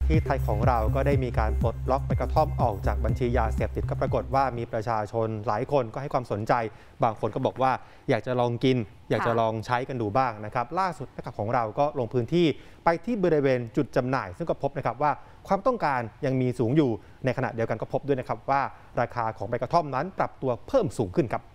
ที่ไทยของเราก็ได้มีการปลดล็อกใบกระท่อมออกจากบัญชียาเสพติดก็ปรากฏว่ามีประชาชนหลายคนก็ให้ความสนใจบางคนก็บอกว่าอยากจะลองกินอยากจะลองใช้กันดูบ้างนะครับล่าสุดนักข่าวของเราก็ลงพื้นที่ไปที่บริเวณจุดจำหน่ายซึ่งก็พบนะครับว่าความต้องการยังมีสูงอยู่ในขณะเดียวกันก็พบด้วยนะครับว่าราคาของใบกระท่อมนั้นปรับตัวเพิ่มสูงขึ้นครับ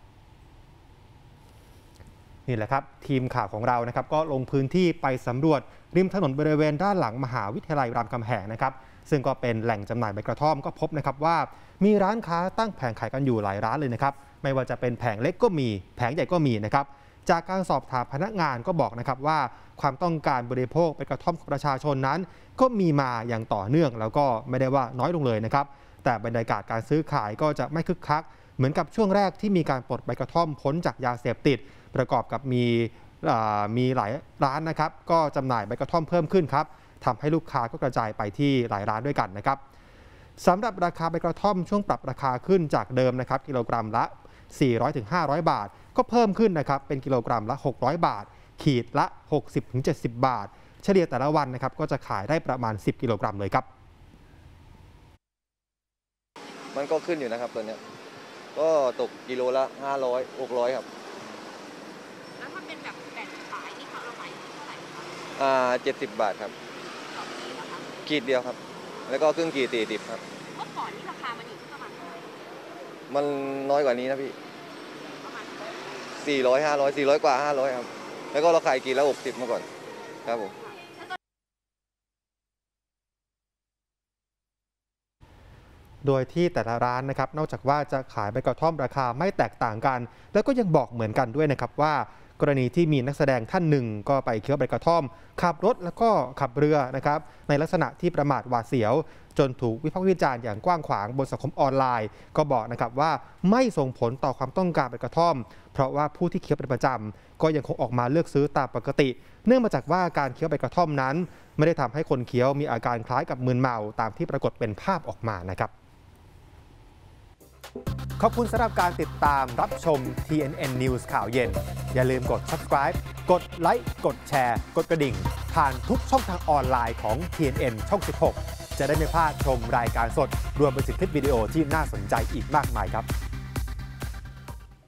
นี่แหละครับทีมข่าวของเรานะครับก็ลงพื้นที่ไปสำรวจริมถนนบริเวณด้านหลังมหาวิทยาลัยรามคำแหงนะครับซึ่งก็เป็นแหล่งจำหน่ายใบกระท่อมก็พบนะครับว่ามีร้านค้าตั้งแผงขายกันอยู่หลายร้านเลยนะครับไม่ว่าจะเป็นแผงเล็กก็มีแผงใหญ่ก็มีนะครับจากการสอบถามพนักงานก็บอกนะครับว่าความต้องการบริโภคใบกระท่อมของประชาชนนั้นก็มีมาอย่างต่อเนื่องแล้วก็ไม่ได้ว่าน้อยลงเลยนะครับแต่บรรยากาศการซื้อขายก็จะไม่คึกคักเหมือนกับช่วงแรกที่มีการปลดใบกระท่อมพ้นจากยาเสพติดประกอบกับมีหลายร้านนะครับก็จำหน่ายใบกระท่อมเพิ่มขึ้นครับทำให้ลูกค้าก็กระจายไปที่หลายร้านด้วยกันนะครับสำหรับราคาใบกระท่อมช่วงปรับราคาขึ้นจากเดิมนะครับกิโลกรัมละ 400-500 บาทก็เพิ่มขึ้นนะครับเป็นกิโลกรัมละ 600 บาทขีดละ 60-70 บาทเฉลี่ยแต่ละวันนะครับก็จะขายได้ประมาณ 10 กิโลกรัมเลยครับมันก็ขึ้นอยู่นะครับตัวนี้ก็ตกกิโลละ500 600ครับแล้วถ้าเป็นแบบแบ่งขายนี่เราขายเท่าไหร่คะ 70 บาทครับต่อขีดเหรอคะขีดเดียวครับแล้วก็ครึ่งขีด40ครับเมื่อก่อนนี่ราคามันอยู่ที่ประมาณเท่าไหร่มันน้อยกว่านี้นะพี่ประมาณ 400 500 400 กว่า500ครับแล้วก็เราขายขีดละ60เมื่อก่อนครับผมโดยที่แต่ละร้านนะครับนอกจากว่าจะขายใบกระท่อมราคาไม่แตกต่างกันแล้วก็ยังบอกเหมือนกันด้วยนะครับว่ากรณีที่มีนักแสดงท่านหนึ่งก็ไปเคี้ยวใบกระท่อมขับรถแล้วก็ขับเรือนะครับในลักษณะที่ประมาทหวาดเสียวจนถูกวิพากษ์วิจารณ์อย่างกว้างขวางบนสังคมออนไลน์ก็บอกนะครับว่าไม่ส่งผลต่อความต้องการใบกระท่อมเพราะว่าผู้ที่เคี้ยวเป็นประจำก็ยังคงออกมาเลือกซื้อตามปกติเนื่องมาจากว่าการเคี้ยวใบกระท่อมนั้นไม่ได้ทำให้คนเคี้ยวมีอาการคล้ายกับมึนเมาตามที่ปรากฏเป็นภาพออกมานะครับขอบคุณสำหรับการติดตามรับชม TNN News ข่าวเย็นอย่าลืมกด subscribe กดไลค์กดแชร์กดกระดิ่งผ่านทุกช่องทางออนไลน์ของ TNN ช่อง 16 จะได้ไม่พลาดชมรายการสดรวมไปถึงคลิปวิดีโอที่น่าสนใจอีกมากมายครับ